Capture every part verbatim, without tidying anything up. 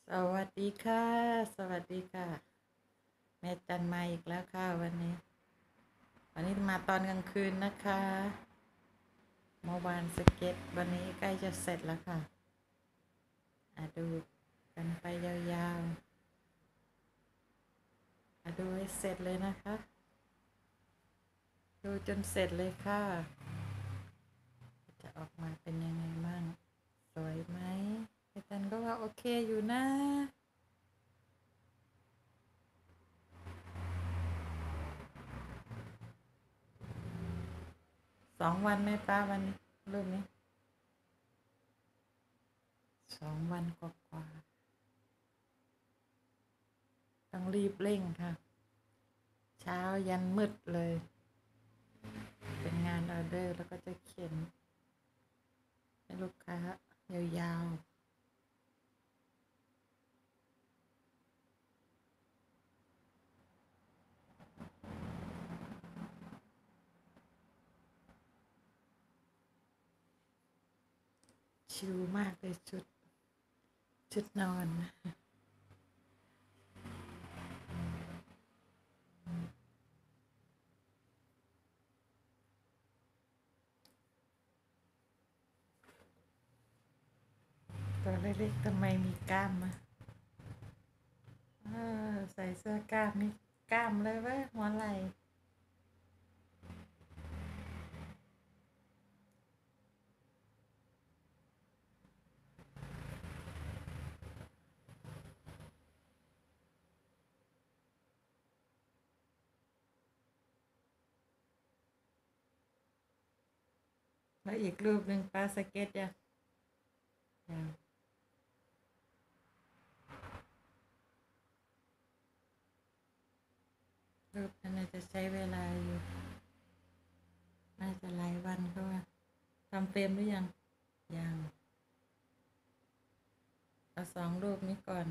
สวัสดีค่ะ สวัสดีค่ะ แม่จันมาอีกแล้วค่ะวันนี้ วันนี้มาตอนกลางคืนนะคะเมื่อวานสเก็ตวันนี้ใกล้จะเสร็จแล้วค่ะอ่ะดูกันไปยาวๆอ่ะดูให้เสร็จเลยนะคะ ดูจนเสร็จเลยค่ะ จะออกมาเป็นยังไงบ้างสวยไหมแม่จันก็ว่าโอเคอยู่นะสองวันไหมป้าวันนี้รูปนี้สองวันกว่าๆต้องรีบเร่งค่ะ เช้ายันมืดเลย เป็นงานออเดอร์แล้วก็จะเขียนให้ลูกค้ายาวๆ ชิลมากเลยชุดชุดนอนตัวเล็กๆทำไมมีกล้ามมาเออใส่เสื้อกล้ามมีกล้ามเลยเว้ยหัวไหล่แล้วอีกรูปหนึ่งปลาสเก็ตยังยังรูปนั้นน่าจะใช้เวลาอยู่น่าจะหลายวันก็ว่าทำเฟรมหรือยังยังเอาสองรูปนี้ก่อน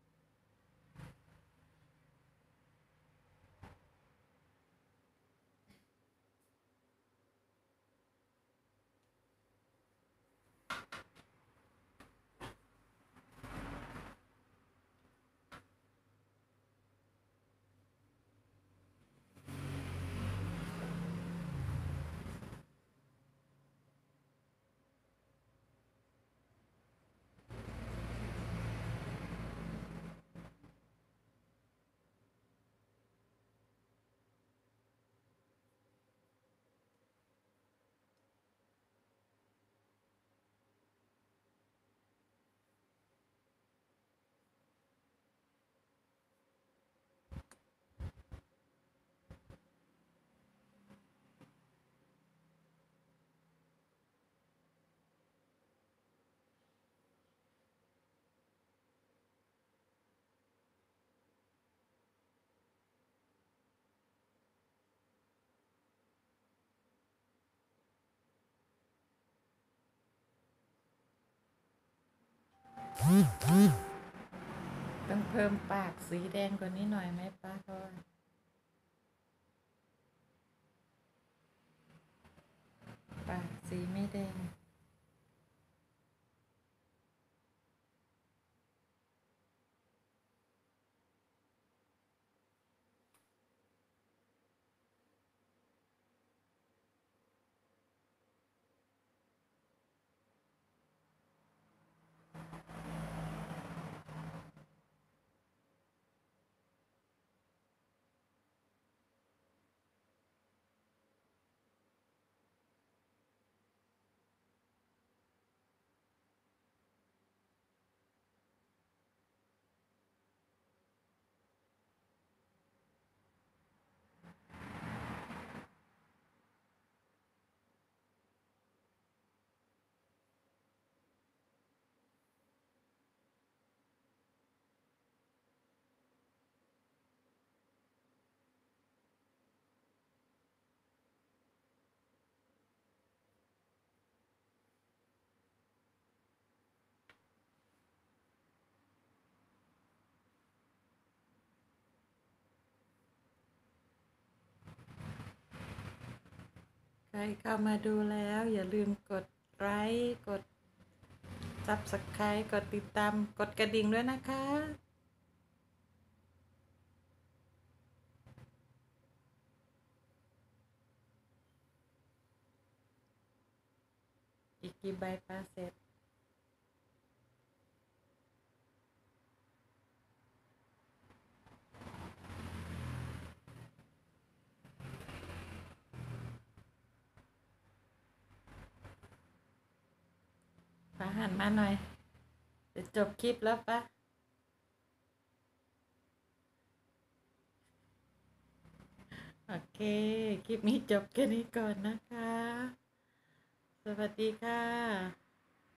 ต้องเพิ่มปากสีแดงกว่านี้หน่อยไหมป้าเพราะว่าปากสีไม่แดง ใครเข้ามาดูแล้วอย่าลืมกดไลค์กดซับสไครต์กดติดตามกดกระดิ่งด้วยนะคะอีกกี่ใบปลาเสร็จปาหันมาหน่อยจะจบคลิปแล้วปะโอเค คลิปนี้จบแค่นี้ก่อนนะคะ สวัสดีค่ะ